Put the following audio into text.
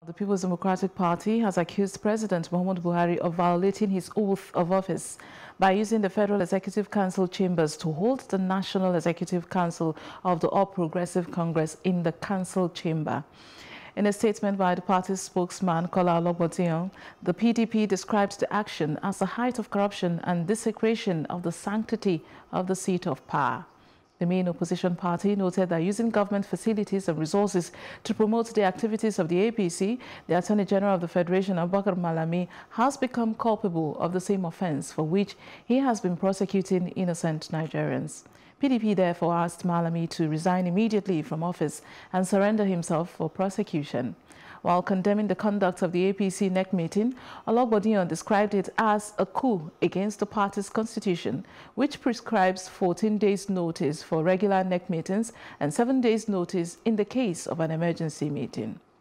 The People's Democratic Party has accused President Muhammadu Buhari of violating his oath of office by using the Federal Executive Council chambers to hold the National Executive Council of the All Progressive Congress in the council chamber. In a statement by the party's spokesman, Kola Ologbontiyan, the PDP described the action as the height of corruption and desecration of the sanctity of the seat of power. The main opposition party noted that using government facilities and resources to promote the activities of the APC, the Attorney General of the Federation, Abubakar Malami, has become culpable of the same offense for which he has been prosecuting innocent Nigerians. PDP therefore asked Malami to resign immediately from office and surrender himself for prosecution. While condemning the conduct of the APC NEC meeting, Ologbontiyan described it as a coup against the party's constitution, which prescribes 14 days notice for regular NEC meetings and 7 days notice in the case of an emergency meeting.